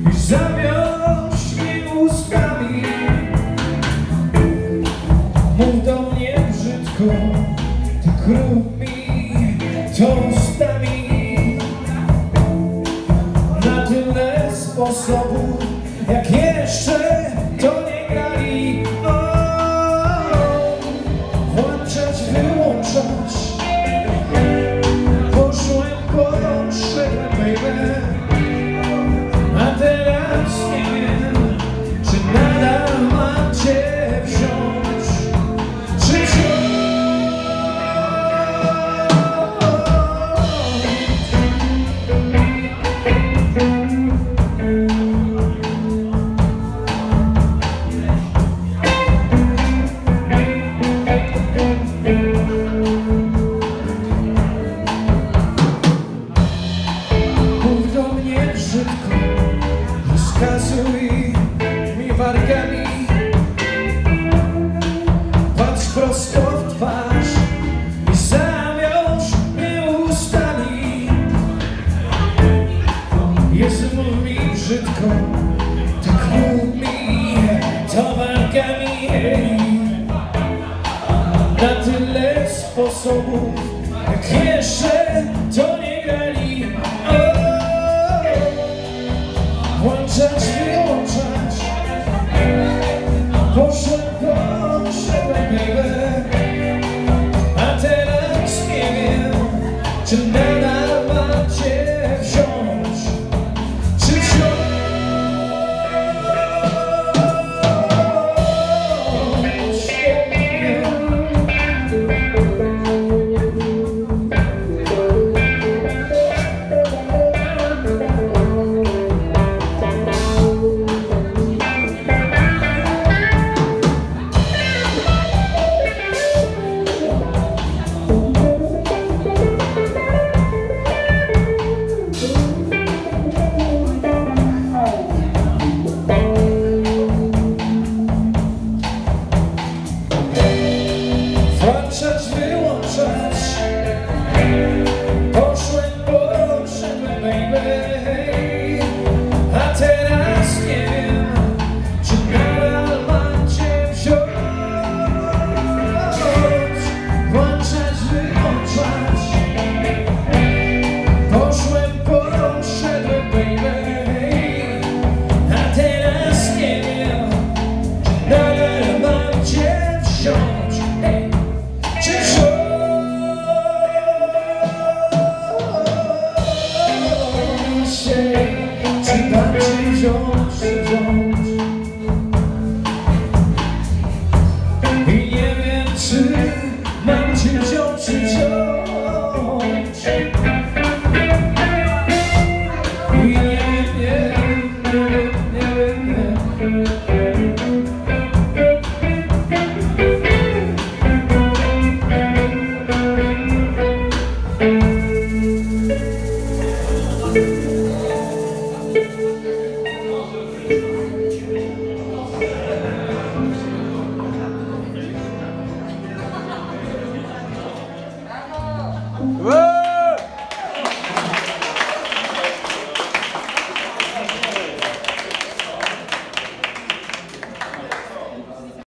i zawiąż mi ustami. Mów do mnie brzydko, tak rób mi to ustami. Na tyle sposobów, jak jeszcze to nie grali. Włączać, wyłączać, poszłem, poszedłem, baby. A teraz nie wiem, czy nadal mam cię wziąć, czy wziąć. Mów do mnie brzydko, rozkazuj mi wargami. Patrz prosto w twarz i zawiąż mnie ustami. Jezu, mów mi brzydko, tak mów mi to wargami. Na tyle sposobów, jak jeszcze to nie grali. Włączać, wyłączać, poszedłem, baby. A teraz nie wiem, czy nadal mam cię wziąć, czy wziąć. Włączać, wyłączać, poszedłem, baby. A teraz nie wiem, czy nadal mam cię wziąć. Włączać, wyłączać, poszedłem, baby. A teraz nie wiem, czy nadal mam cię wziąć. Czy mam cię wziąć, czy wziąć? I nie wiem, czy mam cię wziąć, czy wziąć. I nie wiem. Whoa!